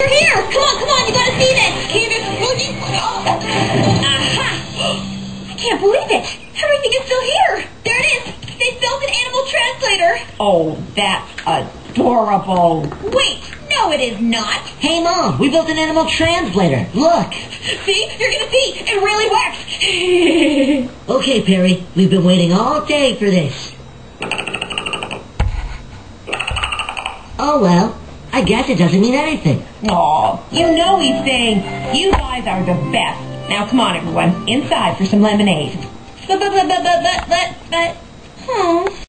They're here! Come on, you gotta see this! Candace, Luigi, Aha! I can't believe it! Everything is still here! There it is! They built an animal translator! Oh, that's adorable. Wait, no it is not! Hey, Mom, we built an animal translator. Look! See? You're gonna see! It really works! Okay, Perry, we've been waiting all day for this. Oh, well, I guess it doesn't mean anything. Aw, you know he's saying, you guys are the best. Now come on, everyone, inside for some lemonade. But,